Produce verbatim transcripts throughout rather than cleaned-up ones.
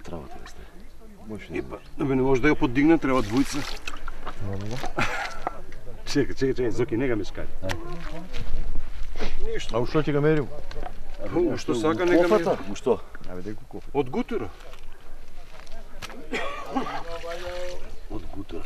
работа да сте. Може Епа, абе не може да ја подигне, треба двојца. Чекај, чекај, чекај, Зоки, не га ме скари. Ништо. А ушто ќе го мерим? Што сака, не га Кофата? ме... Ушто? Абе дај го кофа. Од гутера. Од гутера.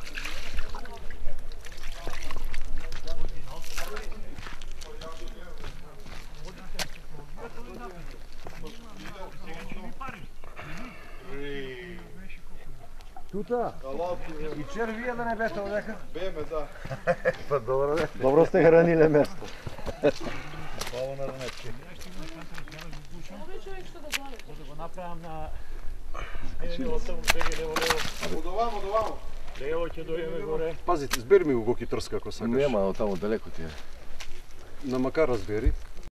Тута? И червија да не бете одека? Беме, да. Па добро бе. Добро сте храниле место. Слава на ранечки. Да го направам на... Од таму беге лево лево. Од овамо, од овамо. Лево ќе дојдеме горе. Пазите, збери ми го Гоки трска ако сакаш. Нема, од таму далеко ти е. На макар разбери.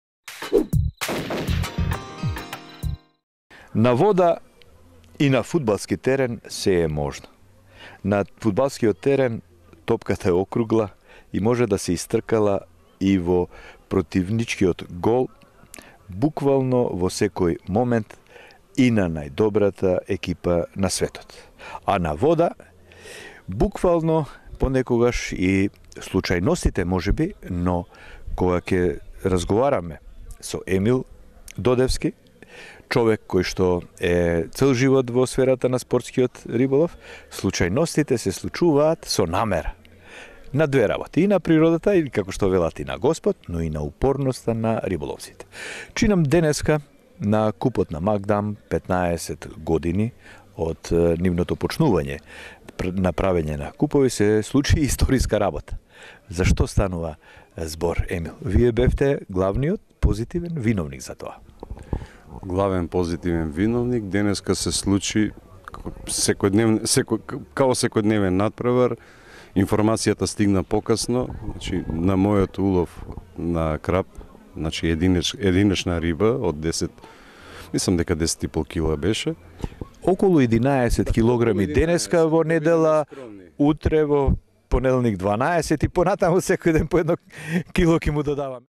На вода и на фудбалски терен се е можно. На фудбалскиот терен топката е округла и може да се истркала и во противничкиот гол, буквално во секој момент и на најдобрата екипа на светот. А на вода, буквално понекогаш и случајностите можеби, но кога ќе разговараме со Емил Додевски, човек кој што е цел живот во сферата на спортскиот риболов, случајностите се случуваат со намера. На две работи, и на природата, или како што велат и на Господ, но и на упорноста на риболовците. Чинам денеска на купот на Магдам петнаесет години од нивното почнување на правење на купови се случи историска работа. Зашто станува збор, Емил? Вие бевте главниот позитивен виновник за тоа. Главен позитивен виновник денеска се случи секојдневен секој као секојдневен надпревар. Информацијата стигна покасно, значи на мојот улов на краб, значи единеч, единечна риба од десет, мислам дека десет и пол кила беше. Околу единаесет килограми денеска во недела, утре во понеделник дванаесет и понатаму секој ден по едно кило ќе му додаваме.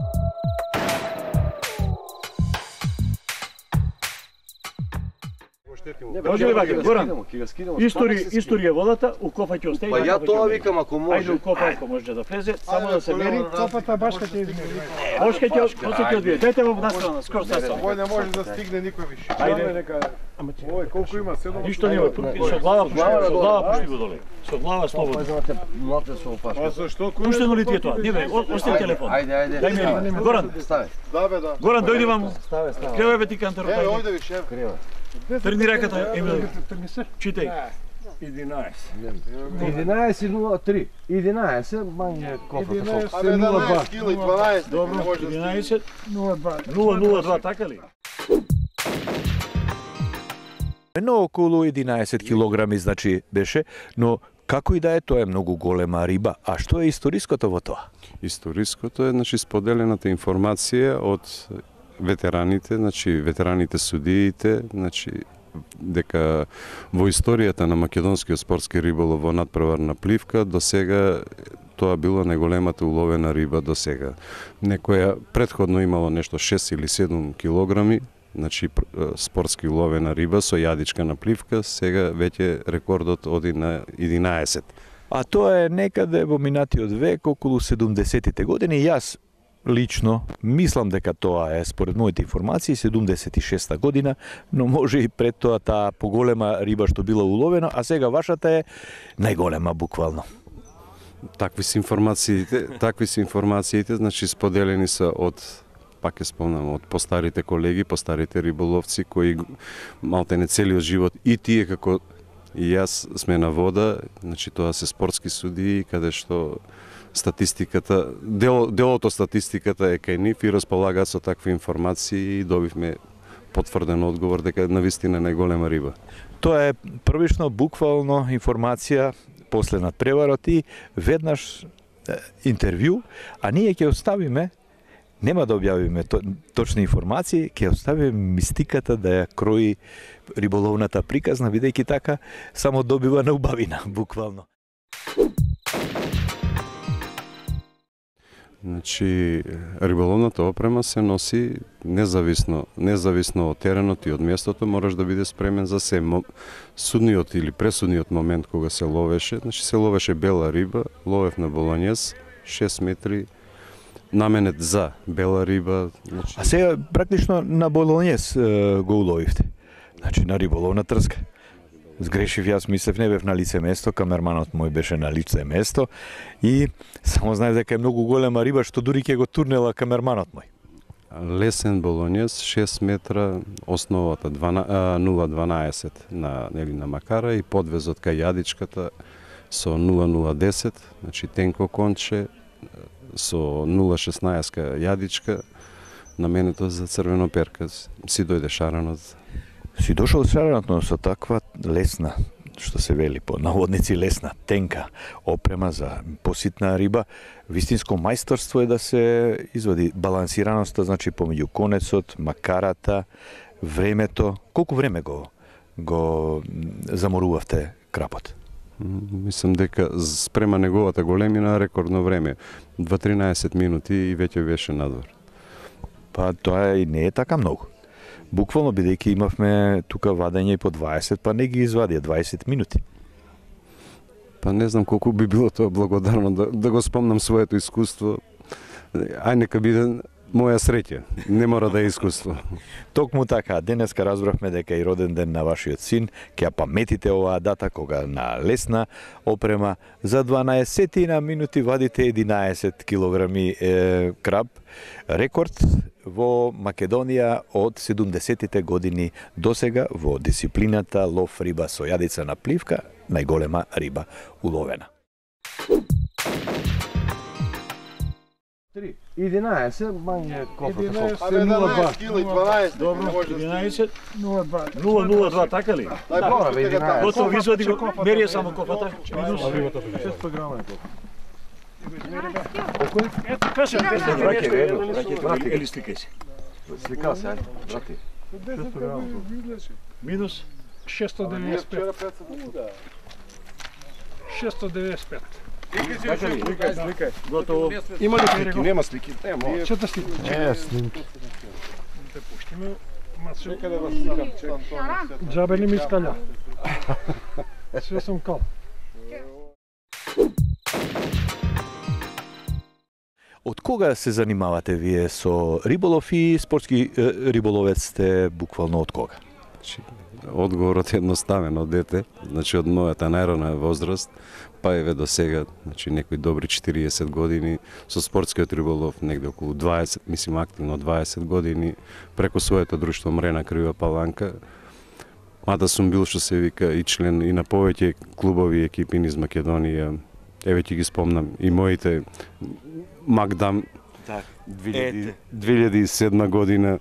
Може ли вака, Горан? Ќе го скинемо. Истори, историја водата, у кофа ќе остави. Па ја тоа викам ако може. Ајде у кофа ако може да влезе, само да се мери. Копата башка ќе измери. Бошка ќе после ќе одвие. Дете во настрана, скоро сасо. Ој не може да стигне никој више. Ајде. Ој колку има? седум. Ништо нема, со глава пушти, со глава пушти го доле. Со глава слободно. Знаете, млате со опашка. А зашто кој? Пуштено ли ти е тоа? Не бе, остави телефон. Ајде, ајде. Дај мери. Горан, Ставе. Да бе, да. Горан дојди ваму. Ставе, ставе. Креве бе ти кантарот. Еве, ојде више. Крева. Тргни раката, Емил. Читај. единаесет нула три. единаесет мање кофата со. Абе, еднаесет кила и дванаесет. Добро, Може да стигне. единаесет нула нула два, така ли? Но околу единаесет килограми значи беше, но како и да е, тоа е многу голема риба. А што е историското во тоа? Историското е значи споделената информација од ветераните, значи ветераните судиите, значи дека во историјата на македонскиот спортски риболов во надпреварна пливка до сега тоа било најголемата уловена риба до сега. Некоја предходно имало нешто шест или седум килограми, значи спортски уловена риба со јадичка на пливка, сега веќе рекордот оди на единаесет. А тоа е некаде во минатиот век, околу седумдесетите години. Јас лично мислам дека тоа е, според моите информации, седумдесет и шеста година, но може и пред тоа таа поголема риба што била уловена, а сега вашата е најголема буквално. Такви се информациите, такви се информациите, значи споделени се од, пак ќе спомнам, од постарите колеги, постарите риболовци кои малтене целиот живот и тие како и јас сме на вода, значи тоа се спортски судии каде што статистиката, дел, делото статистиката е кај нив и располагаат со такви информации и добивме потврден одговор дека навистина најголема риба. Тоа е првично буквално информација после надпреварот и веднаш е, интервју, а ние ќе оставиме, нема да објавиме то, точни информации, ќе оставиме мистиката да ја крои риболовната приказна, бидејќи така само добива на убавина, буквално. Значи, риболовната опрема се носи независно, независно од теренот и од местото, мораш да биде спремен за се. Судниот или пресудниот момент кога се ловеше, значи се ловеше бела риба, ловев на болонјез, шест метри, наменет за бела риба. Значи... А сега практично на болонјез е, го уловивте. Значи на риболовна трска. Сгрешив, јас мислев не бев на лице место, камерманот мој беше на лице место и само знаев дека е многу голема риба што дури ќе го турнела камерманот мој. Лесен болонјез, шест метра, основата нула дванаесет на, нели, на макара и подвезот кај јадичката со нула нула десет, значи тенко конче со нула шеснаесет јадичка, наменето за црвено перка. Си дојде шаранот. Си дошол шаранот, но со таква лесна, што се вели по наводници лесна, тенка опрема за поситна риба. Вистинско мајсторство е да се извади балансираноста, значи помеѓу конецот, макарата, времето. Колку време го го заморувавте крапот? Мислам дека спрема неговата големина рекордно време, два тринаесет минути и веќе беше надвор. Па тоа и не е така многу. Буквално бидејќи имавме тука вадење и по дваесет, па не ги извадија дваесет минути. Па не знам колку би било тоа благодарно да, да го спомнам своето искуство. Ај нека биде моја среќа, не мора да е искуство. Токму така, денеска разбравме дека и роден ден на вашиот син, ќе ја паметите оваа дата кога на лесна опрема за дванаесет минути вадите единаесет килограми е, краб, рекорд во Македонија од седумдесетите години досега во дисциплината лов риба со јадица на пливка, најголема риба уловена. три, единаесет, мање кофата. Абе, единаесет кила и дванаесет. Добро, единаесет, нула нула два, така ли? Дај просто ќе го Готово, извади го, мерија само кофата. Минус. шест грама е кофа. Ето, кажем, Браке, едно, браке, брати. или сликај се. Слика се, ајде, брати. шест грама. Минус. шестsto devedeset pet. šesto devedeset pet. Сликај, сликај. Готово. Има ли слики? Нема слики. Нема. Чета снимки. Е, снимки. Те пуштиме. Мацу. Чекај да го сликам. Джабе ли ми искалја? Све сум кал. Од кога се занимавате вие со риболов и спортски е, риболовец сте буквално од кога? Одговорот е едноставен од дете, значи од мојата најрана возраст, па еве до сега, значи некои добри четириесет години, со спортскиот риболов негде околу дваесет, мислим активно дваесет години, преку своето друштво Мрена Крива Паланка. Мада сум бил, што се вика, и член и на повеќе клубови и екипи низ Македонија. Еве ќе ги спомнам и моите Макдам Так. две илјади и седма година.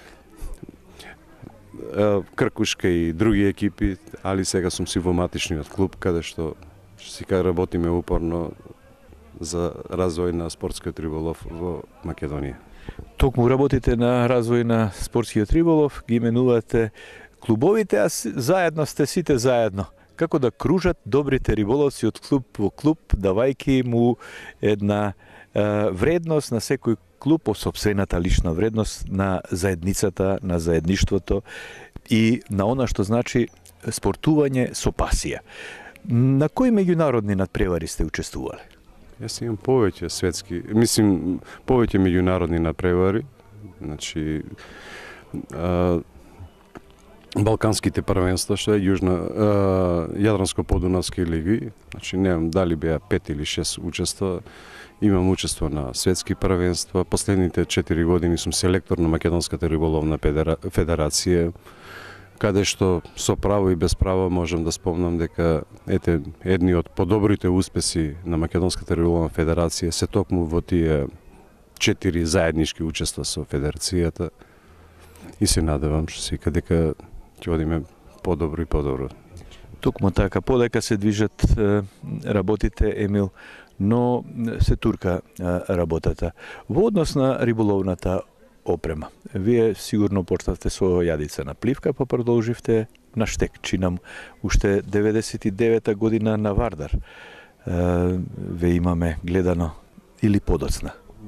Кркушка и други екипи, али сега сум си во матичниот клуб, каде што сика работиме упорно за развој на спортскиот риболов во Македонија. Токму работите на развој на спортскиот риболов, ги именувате клубовите, а заедно сте сите заедно. Како да кружат добрите риболовци од клуб во клуб, давајки му една е, вредност на секој клуб, собствената лична вредност на заедницата, на заедништвото и на она што значи спортување со пасија. На кои меѓународни надпревари сте учествувале? Јас имам повеќе светски, мислим, повеќе меѓународни надпревари, значи а, Балканските првенства, што е Јужна, а, Јадранско-подунавски лиги, значи немам дали беа пет или шест учества. Имам учество на светски првенства. Последните четири години сум селектор на Македонската риболовна федерација, каде што со право и без право можам да спомнам дека ете едни од подобрите успеси на Македонската риболовна федерација се токму во тие четири заеднички учества со федерацијата и се надевам што се дека ќе одиме подобро и подобро. Токму така, полека се движат е, работите, Емил, но се турка работата. Во однос на риболовната опрема, вие сигурно почнавте со јадица на пливка, па продолживте на штек, чинам, уште деветдесет и девета година на Вардар. Ве имаме гледано или подоцна?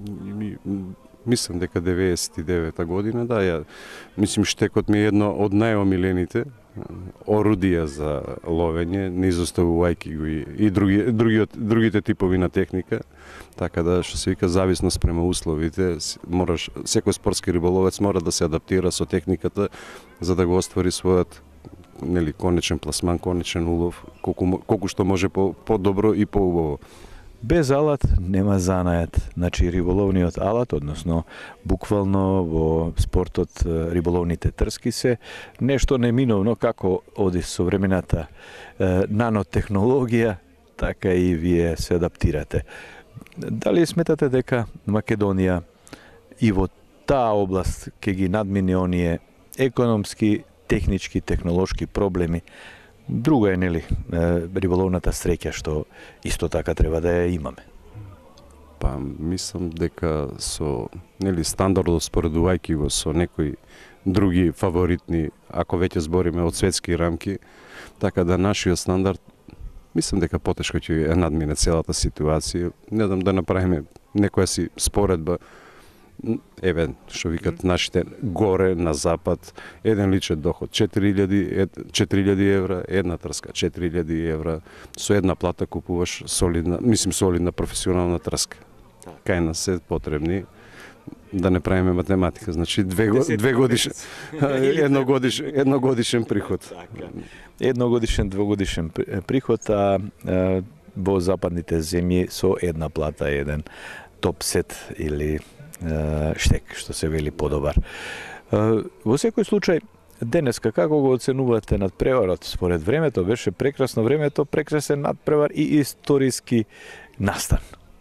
ми- мислам дека деветдесет и девета година, да, ја мислим штекот ми е едно од најомилените орудија за ловење, не изоставувајќи го и, и други, другиот, другите типови на техника. Така да, што се вика, зависно спрема условите, с- мораш, секој спортски риболовец мора да се адаптира со техниката за да го оствари својот, нели, конечен пласман, конечен улов, колку, мо- колку што може по, по-добро и поубаво. Без алат нема занајат. Значи риболовниот алат, односно буквално во спортот е, риболовните трски се нешто неминовно како оди современата е, нанотехнологија, така и вие се адаптирате. Дали сметате дека Македонија и во таа област ќе ги надмине оние економски, технички, технолошки проблеми? Друга е, нели, е, риболовната среќа што исто така треба да ја имаме. Па, мислам дека со, нели, стандардот споредувајќи го со некои други фаворитни, ако веќе збориме од светски рамки, така да нашиот стандард, мислам дека потешко ќе ја надмине целата ситуација. Не дам да направиме некоја си споредба, еве, што викат нашите горе на запад, еден личен доход четири илјади евра, една трска четири илјади евра, со една плата купуваш солидна, мислим солидна професионална трска. Кај нас се потребни, да не правиме математика, значи две, го- две годишен, едногодишен, едногодишен приход. Едногодишен, двогодишен при- приход, а е, во западните земји со една плата еден топсет или е, штек, што се вели подобар. Е, Во секој случај, денеска како го оценувате надпреварот? Според времето беше прекрасно времето, прекрасен надпревар и историски настан.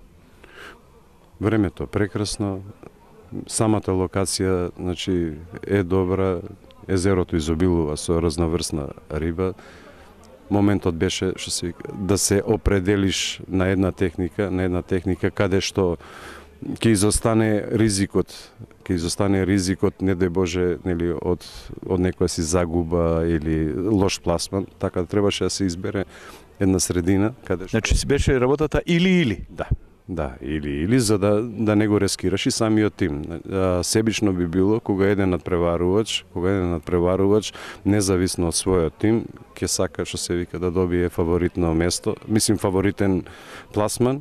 Времето прекрасно, самата локација, значи, е добра, езерото изобилува со разноврсна риба. Моментот беше, што се вика, да се определиш на една техника, на една техника каде што ќе изостане ризикот, ќе изостане ризикот, не дај Боже, нели, од од некоја си загуба или лош пласман, така да требаше да се избере една средина каде што Значи беше работата или-или. да, да, или или за да да не го рескираш и самиот тим. А, себично би било кога еден надпреварувач, кога еден надпреварувач независно од својот тим ќе сака, што се вика, да добие фаворитно место, мислим фаворитен пласман,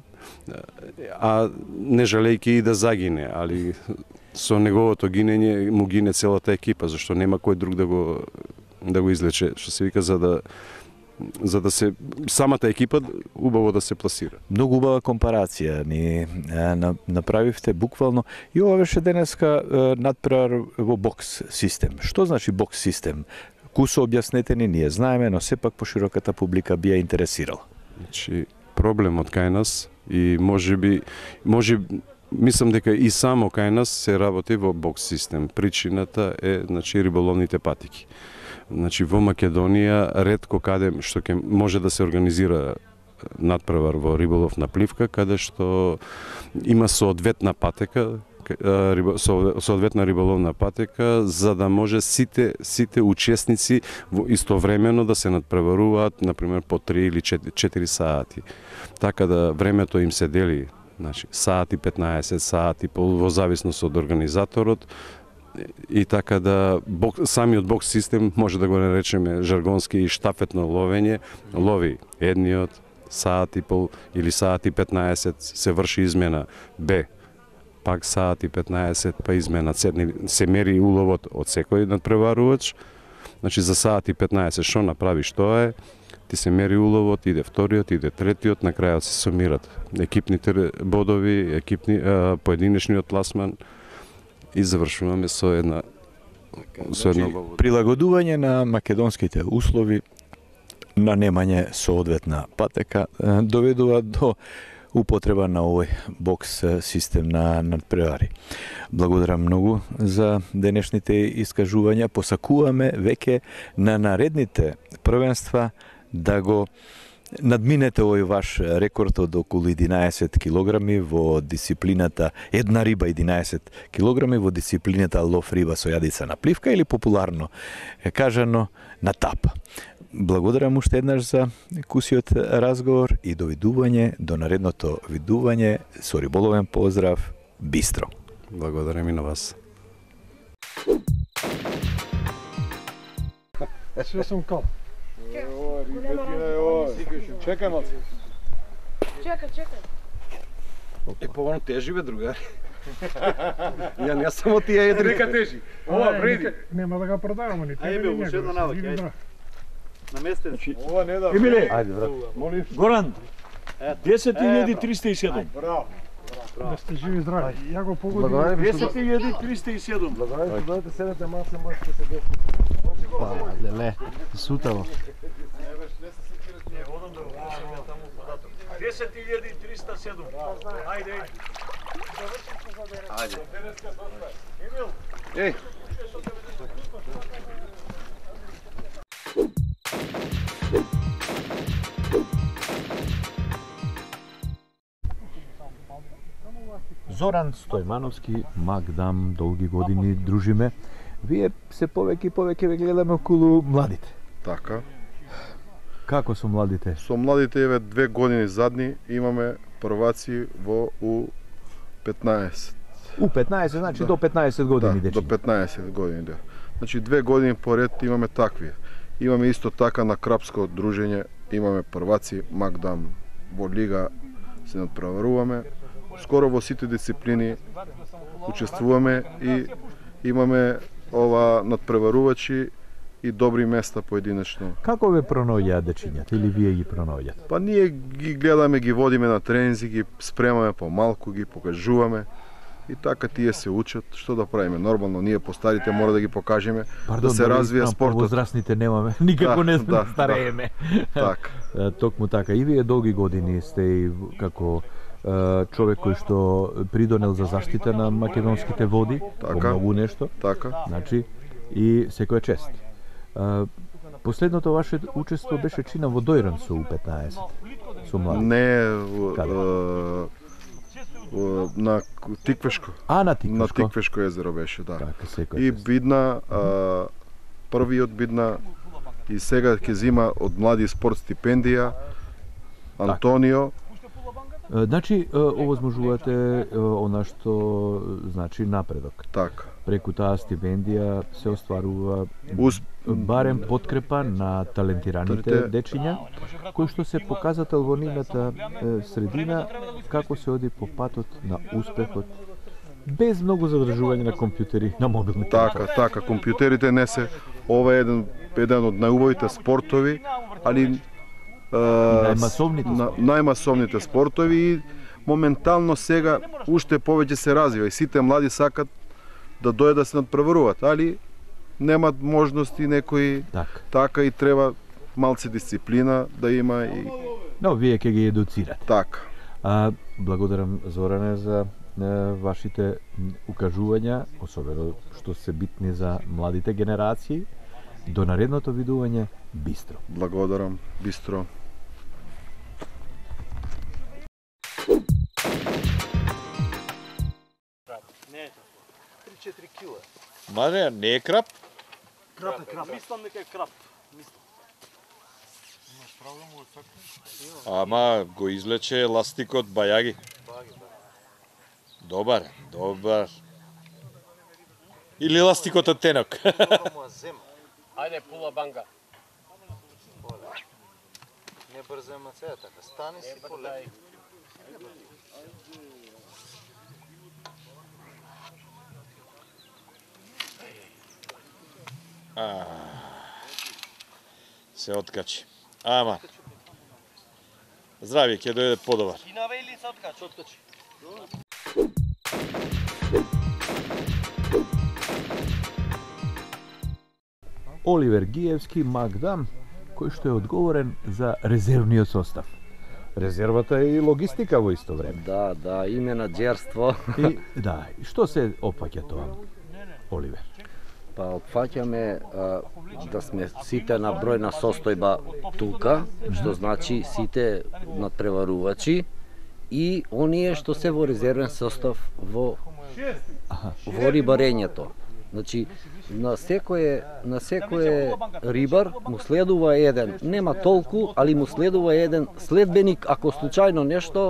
а не жалејќи и да загине, али со неговото гинење му гине целата екипа, зашто нема кој друг да го да го излече, што се вика, за да за да се самата екипа убаво да се пласира. Многу убава компарација ни е, на- направивте буквално и ова беше денеска е, надпревар во бокс систем. Што значи бокс систем? Кусо објаснете ни, ние знаеме, но сепак пошироката публика би ја интересирала. Значи, проблемот кај нас и може би, може, мислам дека и само кај нас се работи во бокс систем. Причината е, значи, риболовните патики. Значи, во Македонија ретко каде што ќе може да се организира надпревар во риболов на пливка, каде што има соодветна патека, к- а, риба- со- соодветна риболовна патека, за да може сите сите учесници во истовремено да се надпреваруваат, например, по три или четири сати. Така да времето им се дели, значи сати петнаесет, сати пол, во зависност од организаторот, и така да бок, самиот бокс систем може да го наречеме жаргонски и штафетно ловење, лови едниот сат и пол или сат и петнаесет, се врши измена Б, пак сат и петнаесет, па измена С, се мери уловот од секој надпреварувач. Значи за сат и петнаесет што направиш, тоа е, ти се мери уловот, иде вториот, иде третиот, на крајот се сумират екипните бодови, екипни, а, поединечниот пласман и завршуваме со една со едно Значи, прилагодување на македонските услови, на немање соодветна патека, е, доведува до употреба на овој бокс е, систем на надпревари. Благодарам многу за денешните искажувања. Посакуваме веќе на наредните првенства да го надминете овој ваш рекорд од околу единаесет килограми во дисциплината една риба единаесет килограми во дисциплината лов риба со јадица на пливка или популарно е кажано на тапа. Благодарам уште еднаш за кусиот разговор и довидување до наредното видување со риболовен поздрав Bistro. Благодарам и на вас. Sve sam kao. Ovo, ribetina je ovo. Čekaj malo. Čekaj, čekaj. Е, по-вано тежи бе, другари. Ја не само тие едри. Нека тежи. Ова вреди. Nema da ga prodavamo ni tebe Ajde, ni još njega. jedna Živi navika, ajde. zdrav. Наместен си. Ова не да. Емиле, Ајде, брат. Молим. Горан, десет илјади триста и седум. Браво. Da ste živi zdravi. Ja go pogodim. Благодарам ви што десет илјади триста и седум. Благодарам ви што дојдете седете малце можете да се десите. Па, леле, сутаво. десет илјади триста и седум. Ајде. Ајде. Еј. Зоран Стојмановски, Магдам, долги години дружиме. Вие се повеќе и повеќе ве гледаме околу младите. Така. Како со младите? Со младите еве две години задни имаме прваци во У петнаесет. У петнаесет, значи Да. до петнаесет Да, години до дечиња. петнаесет години, да. Значи две години поред имаме такви. Имаме исто така на крапско дружење, имаме прваци Магдам во лига се надпреваруваме. Скоро во сите дисциплини учествуваме и имаме ова надпреварувачи и добри места поединечно. Како ве пронаоѓаат дечињата или вие ги пронаоѓате? Па ние ги гледаме, ги водиме на тренинзи, ги спремаме помалку, ги покажуваме и така тие се учат. Што да правиме? Нормално, ние постарите мора да ги покажеме, да се развија спортот. Возрастните немаме, никако Да, не да, старееме. Така. Е, Токму така. И вие долги години сте и како е, човек кој што придонел за заштита на македонските води, во Така. многу нешто. Така. Значи, и секоја чест. А, последното ваше учество беше чина во Дојран со У петнаесет, со млади. Не в- Каде? е, в- на Тиквешко. А, на На Тиквешко? Тиквешко езеро беше, да. Така, секоја И чест. Бидна, а, првиот Бидна и сега ќе зима од млади спорт стипендија Антонио. Е, Значи, е, овозможувате е, она што значи напредок. Така. Преку таа стипендија се остварува Ус... барем подкрепа на талентираните Талите- дечиња, кои што се показател во нивната е, средина, како се оди по патот на успехот, без многу задржување на компјутери, на мобилни Така, така, компјутерите не се ова е еден еден од најубавите спортови, али е, најмасовните на, спортови. најмасовните спортови и моментално сега уште повеќе се развива и сите млади сакат да дојдат да се надпреваруваат, али немат можности некои Така. така и треба малце дисциплина да има и Но вие ќе ги едуцирате. така. А, благодарам Зоране за е, вашите м, укажувања, особено што се битни за младите генерации. До наредното видување Бистро. Благодарам, Бистро. Ма не, не е крап. Крап е крап. Мислам дека е крап. Ама го излече еластикот бајаги. Добар, добар. Или еластикот од тенок. Ајде, пула банга. Не брзай мацеја така, стани си полеј. А, се откачи. Ама. Здрави, ќе дојде подобар. Кинаве или се откачи? Откачи. Оливер Гиевски, Магдам, кој што е одговорен за резервниот состав. Резервата е и логистика во исто време. Да, да, и менаџерство. И да, и што се опаќа тоа, Оливер? Па опфаќаме а, да сме сите на бројна состојба тука, што значи сите надпреварувачи и оние што се во резервен состав во во рибарењето. Значи на секој на секој рибар му следува еден, нема толку, али му следува еден следбеник ако случајно нешто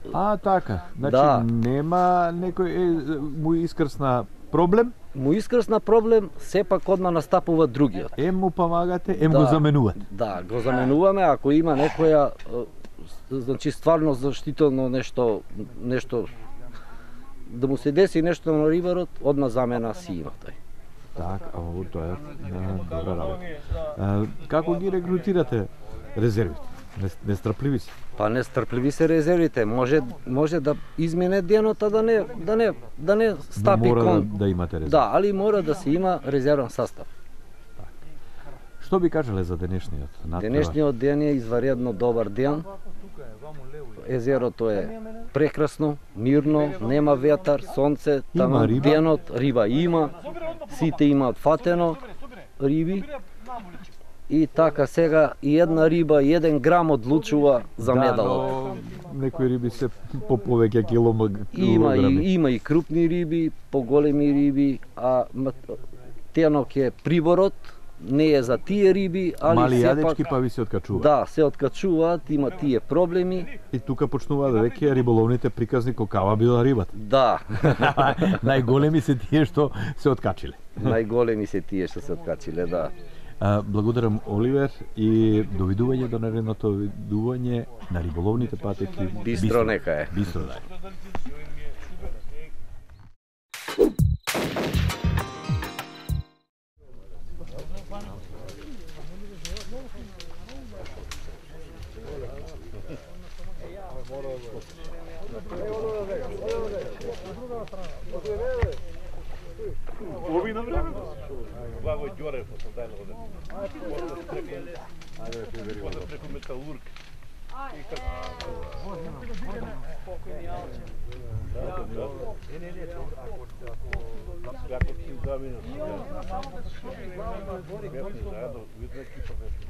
А, така. Значи Да. нема некој е, му искрсна проблем, Му искрсна проблем, сепак одма настапува другиот. ем му помагате, ем Да. го заменувате. Да, го заменуваме ако има некоја е, значи стварно заштитено нешто нешто да му се деси нешто на рибарот, одма замена си има тој. Так, а ovo тоа е а, добра работа. А, како ги регрутирате резервите? Не- Нестрпливи се. Па нестрпливи се резервите, може може да измине денот, а да не да не да не стапи мора кон. да, да имате резерви. Да, али мора да се има резервен состав. Што би кажале за денешниот натпревар? Денешниот ден е изваредно добар ден. Езерото е прекрасно, мирно, нема ветар, сонце, Има таман риба? денот, риба има, сите имаат фатено риби. И така сега и една риба, и еден грам одлучува за медалот. Да, но некои риби се по повеќе киломаг... Има килограми. и има и крупни риби, поголеми риби, а м- тенок е приборот, не е за тие риби, али Мали сепак јадечки па ви се откачуваат. да, се откачуваат, има тие проблеми. И тука почнуваат веќе риболовните приказни колкава била рибата. Да. Најголеми се тие што се откачиле. Најголеми се тие што се откачиле, да. А, благодарам Оливер и довидување до наредното видување на риболовните патеки. Бистро нека е. Бистро да е. Половина време. Благо Ѓорев од дајно оден. Ајде се вериме. После преку металург. Како ти замина? Заедно, видно екипа беше.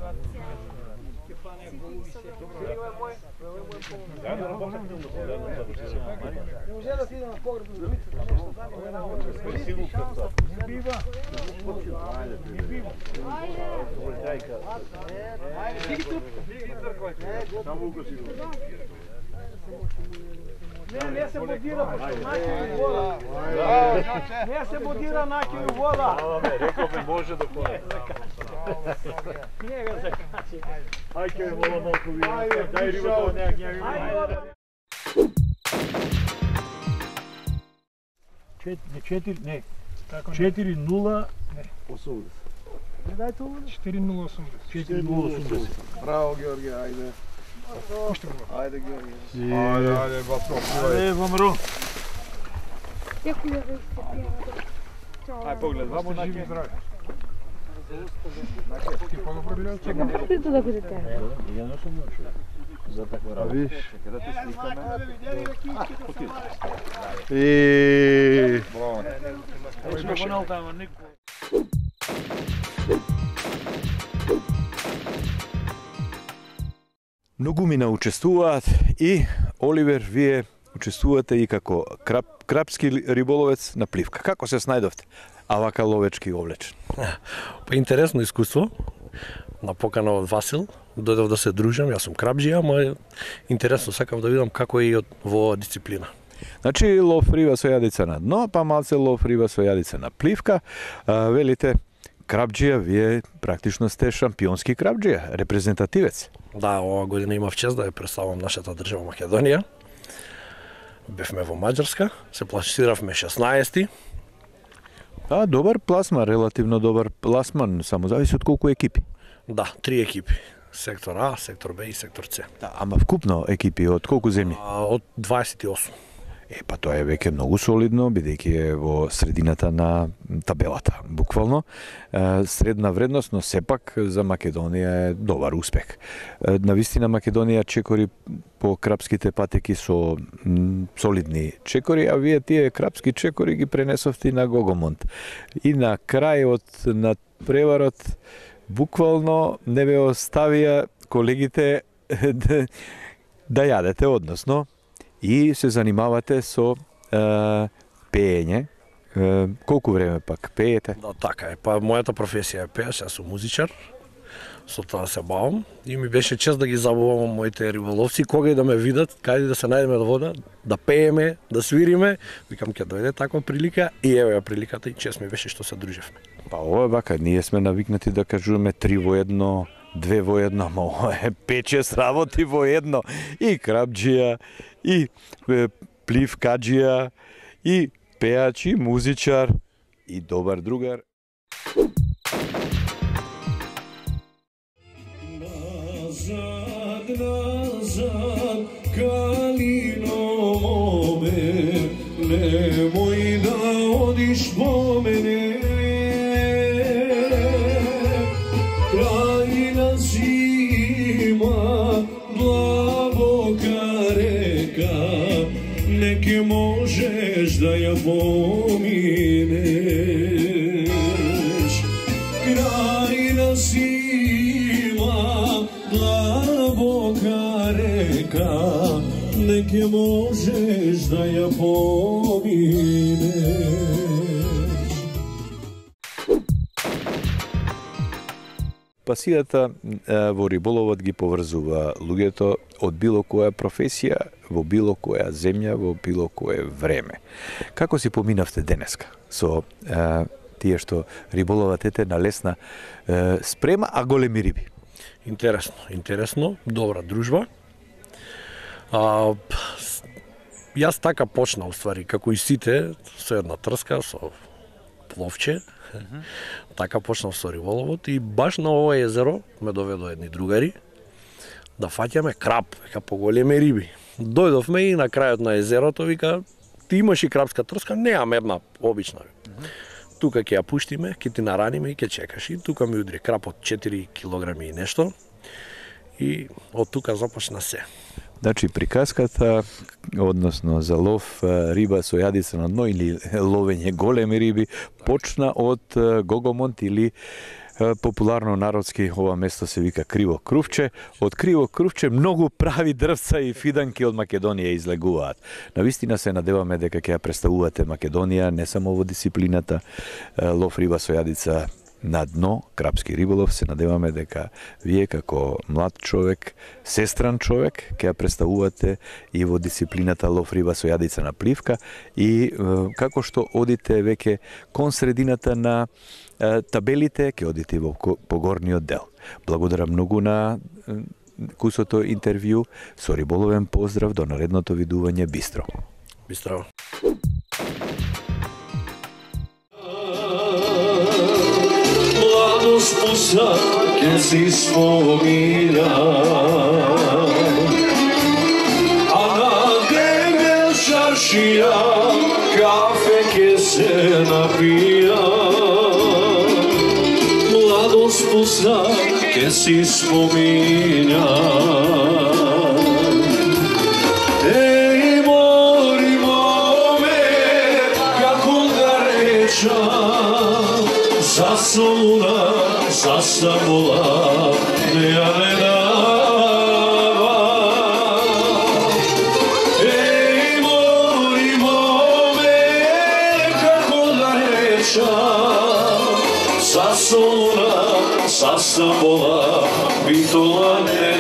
Заедно работехме на заедно завршираме. Не може да си иде на погреб да видите. Бива. Бива. Само го си. Не, не се бодира, наки у вода. Не се бодира, наки у вода. Аме, рековме може да ходи. Не га закачи. Ајде, мало малку ви. Дај рибата, неак ја ви. Четири, не. четири нула осумдесет. Не дај тоа. четири нула осумдесет. четири нула осумдесет. Браво, Георгија, ајде. Пушти го. Ајде, Георгија. Ајде, ајде, батрон. Ајде, Вамро. Како ја ве Ај, поглед, вамо на Живи здрави. Ти по-добро гледаш? Чекам. Прито да бидете. Ја не сум нашо. За таква работа. Виж. Kada te slikame. И Браво. Če bo nal tamo neko. Многумина учествуваат и Оливер, вие учествувате и како крап, крапски риболовец на пливка. Како се снајдовте? А вака ловечки облечен. Па интересно искуство. На покана од Васил, дојдов да се дружам, јас сум крабџија, ама интересно сакам да видам како е и од во оваа дисциплина. Значи лов риба со јадица на дно, па малце лов риба со јадица на пливка. А, велите, крабџија, вие практично сте шампионски крабџија, репрезентативец. Да, оваа година имав чест да ја представам нашата држава Македонија. Бевме во Маđarска, се пласиравме шеснаести. А, добар пласман, релативно добар пласман, само зависи од колку екипи. Да, три екипи. Сектор А, сектор Б и сектор С. Да, ама вкупно екипи од колку земји? А, од дваесет и осум. Е, па тоа е веќе многу солидно, бидејќи е во средината на табелата, буквално. Е, средна вредност, но сепак за Македонија е добар успех. Е, навистина Македонија чекори по крапските патеки со м, солидни чекори, а вие тие крапски чекори ги пренесовте на Гогомонт. И на крајот на преварот буквално не ве оставија колегите да, да јадете, односно и се занимавате со е, пеење. Е, колку време пак пеете? Да, така е. Па мојата професија е пееш, јас сум музичар. со тоа се бавам и ми беше чест да ги забавам моите риболовци, кога и да ме видат, каде да се најдеме до вода, да пееме, да свириме, викам ќе дојде таква прилика и еве ја приликата и чест ми беше што се дружевме. Па ова е бака, ние сме навикнати да кажуваме три во едно, две во едно, ама ова е пет-шест работи во едно. И крабџија, и пливкаџија, и пеач, и музичар, и добар другар. Назад, назад, калино ме, немој да одиш по мене. Крајна зима, длабока река, не ке можеш да ја поминеш. Крајна зима, длабока река, не ке можеш да ја поминеш. Пасијата во риболовот ги поврзува луѓето од било која професија, во било која земја, во било кое време. Како си поминавте денеска со е, тие што риболоватете на лесна е, спрема, а големи риби? Интересно, интересно, добра дружба. А, јас така почна, уствари, како и сите, со една трска, со пловче. Mm-hmm. Така почнав со риболовот и баш на ова езеро ме доведо едни другари да фаќаме краб, века поголеми риби. Дојдовме и на крајот на езерото вика, ти имаш и крабска трска, неам една обична. Mm-hmm. Тука ќе ја пуштиме, ќе ти нараниме и ќе чекаш. И тука ми удри краб од четири килограми и нешто. И од тука започна се. Значи, приказката, односно за лов риба со јадица на дно или ловење големи риби, почна од Гогомонт или популарно народски ова место се вика Криво Крувче. Од Криво Крувче многу прави дрвца и фиданки од Македонија излегуваат. Навистина се надеваме дека ќе ја представувате Македонија не само во дисциплината лов риба со јадица на дно, крапски риболов, се надеваме дека вие како млад човек, сестран човек, ќе ја представувате и во дисциплината лов риба со јадица на пливка и како што одите веќе кон средината на табелите, ќе одите во погорниот дел. Благодарам многу на кусото интервју, со риболовен поздрав до наредното видување Бистро. Бистро. Спуса ке си спомина, а на дебел чаршија кафе ке се напија. Младост спуса ке си спомина. Еј, мори моме, како да реча, засолуна, заставила, не ја не дава. Еј, мори моме, како да реча, засолуна, заставила, битола не